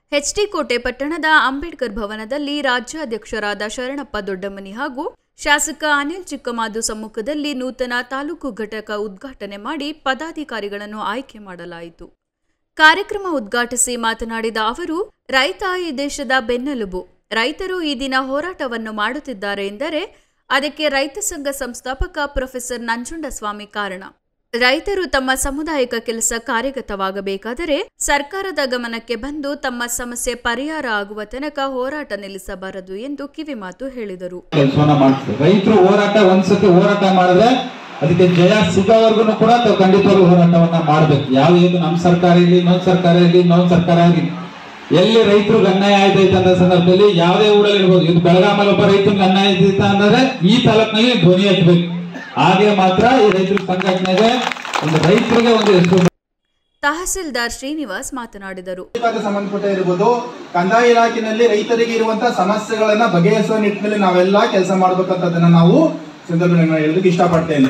HD ಕೋಟೆ ಪಟ್ಟಣದ ಅಂಬೇಡ್ಕರ್ ಭವನದಲ್ಲಿ ರಾಜ್ಯಾಧ್ಯಕ್ಷರಾದ ಶರಣಪ್ಪ ದೊಡ್ಡಮನಿ ಹಾಗೂ ಶಾಸಕ ಅನಿಲ್ ಚಿಕ್ಕಮಾದು ಸಮ್ಮುಖದಲ್ಲಿ ನೂತನ ತಾಲೂಕು ಘಟಕ ಉದ್ಘಾಟನೆ ಮಾಡಿ ಪದಾಧಿಕಾರಿಗಳನ್ನು ಆಯ್ಕೆ ಮಾಡಲಾಯಿತು. ಕಾರ್ಯಕ್ರಮ ಉದ್ಘಾಟಿಸಿ ಮಾತನಾಡಿದ ಅವರು, ರೈತ ಈ ದೇಶದ ಬೆನ್ನೆಲುಬು. ರೈತರು ಈ ದಿನ ಹೋರಾಟವನ್ನು ಮಾಡುತ್ತಿದ್ದಾರೆ ಎಂದರೆ ಅದಕ್ಕೆ ರೈತ ಸಂಘ ಸಂಸ್ಥಾಪಕ ಪ್ರೊಫೆಸರ್ ನಂಜುಂಡಸ್ವಾಮಿ ಕಾರಣ. ರೈತರು ತಮ್ಮ ಸಾಮುದಾಯಿಕ ಕೆಲಸ ಕಾರ್ಯಗತವಾಗಬೇಕಾದರೆ ಸರ್ಕಾರದ ಗಮನಕ್ಕೆ ಬಂದು ತಮ್ಮ ಸಮಸ್ಯೆ ಪರಿಹಾರ ಆಗುವ ತನಕ ಹೋರಾಟ ನಿಲ್ಲಿಸಬಾರದು ಎಂದು ಕಿವಿಮಾತು ಹೇಳಿದರು. ರೈತರು ಹೋರಾಟ ಒಂದ್ಸತಿ ಹೋರಾಟ ಮಾಡಿದ್ರೆ ಅದಕ್ಕೆ ಜಯ ಸಿಗೋವರೆಗೂ ಕೂಡ ಖಂಡಿತವಾಗ್ಲೂ ಹೋರಾಟವನ್ನ ಮಾಡ್ಬೇಕು. ಯಾವ್ದು ನಮ್ಮ ಸರ್ಕಾರ ಇರಲಿ, ಇನ್ನೊಂದು ಸರ್ಕಾರ ಇರಲಿ, ಇನ್ನೊಂದು ಸರ್ಕಾರ ಇರಲಿ, ಎಲ್ಲಿ ರೈತರಿಗೆ ಅನ್ಯಾಯ ಆಯ್ತೈತೆ ಅನ್ನೋ ಸಂದರ್ಭದಲ್ಲಿ ಯಾವುದೇ ಊರಲ್ಲಿ ಇರ್ಬೋದು, ಇದು ಬೆಳಗಾಮಲ್ಲಿ ಒಬ್ಬ ರೈತರಿಗೆ ಅನ್ಯಾಯ ಆಯ್ತೈತೆ ಅಂದ್ರೆ ಈ ತಾಲೂಕಿನಲ್ಲಿ ಧ್ವನಿ ಎತ್ತಬೇಕು. ಹಾಗೆ ಮಾತ್ರ ಈ ರೈತರ ಸಂಘಟನೆಗೆ ಒಂದು ರೈತರಿಗೆ ಒಂದು ಹೆಸರು. ತಹಸೀಲ್ದಾರ್ ಶ್ರೀನಿವಾಸ್ ಮಾತನಾಡಿದರು. ಸಂಬಂಧಪಟ್ಟ ಇರಬಹುದು, ಕಂದಾಯ ಇಲಾಖೆಯಲ್ಲಿ ರೈತರಿಗೆ ಇರುವಂತಹ ಸಮಸ್ಯೆಗಳನ್ನ ಬಗೆಹರಿಸುವ ನಿಟ್ಟಿನಲ್ಲಿ ನಾವೆಲ್ಲ ಕೆಲಸ ಮಾಡಬೇಕಂತದನ್ನ ನಾವು ಸಂದರ್ಭದಲ್ಲಿ ಹೇಳೋದಕ್ಕೆ ಇಷ್ಟಪಡ್ತೇನೆ.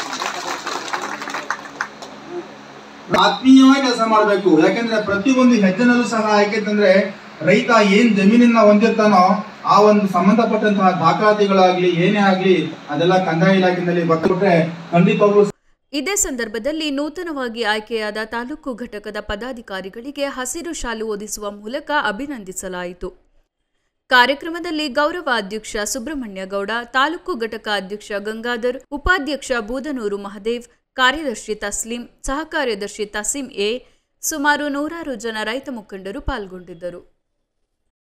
ಆತ್ಮೀಯವಾಗಿ ಕೆಲಸ ಮಾಡಬೇಕು. ಯಾಕಂದ್ರೆ ಪ್ರತಿಯೊಂದು ಹೆಜ್ಜೆನಲ್ಲೂ ಸಹ ಯಾಕೆಂದ್ರೆ ರೈತ ಏನ್ ಜಮೀನನ್ನ ಹೊಂದಿರ್ತಾನೋ ಆ ಒಂದು ಸಂಬಂಧಪಟ್ಟಂತಹ ದಾಖಲಾತಿಗಳಾಗ್ಲಿ ಏನೇ ಆಗ್ಲಿ ಅದೆಲ್ಲ ಕಂದಾಯ ಇಲಾಖೆಯಲ್ಲಿ ಬರ್ಕೊಟ್ರೆ ಖಂಡಿತವಾಗ್ಲೂ. ಇದೇ ಸಂದರ್ಭದಲ್ಲಿ ನೂತನವಾಗಿ ಆಯ್ಕೆಯಾದ ತಾಲೂಕು ಘಟಕದ ಪದಾಧಿಕಾರಿಗಳಿಗೆ ಹಸಿರು ಶಾಲು ಹೊದಿಸುವ ಮೂಲಕ ಅಭಿನಂದಿಸಲಾಯಿತು. ಕಾರ್ಯಕ್ರಮದಲ್ಲಿ ಗೌರವ ಅಧ್ಯಕ್ಷ ಸುಬ್ರಹ್ಮಣ್ಯ ಗೌಡ, ತಾಲೂಕು ಘಟಕ ಅಧ್ಯಕ್ಷ ಗಂಗಾಧರ್, ಉಪಾಧ್ಯಕ್ಷ ಬೂದನೂರು ಮಹದೇವ್, ಕಾರ್ಯದರ್ಶಿ ತಸ್ಲೀಂ, ಸಹ ಕಾರ್ಯದರ್ಶಿ ತಸೀಂ ಎ, ಸುಮಾರು 100 ಜನ ರೈತ ಮುಖಂಡರು ಪಾಲ್ಗೊಂಡಿದ್ದರು.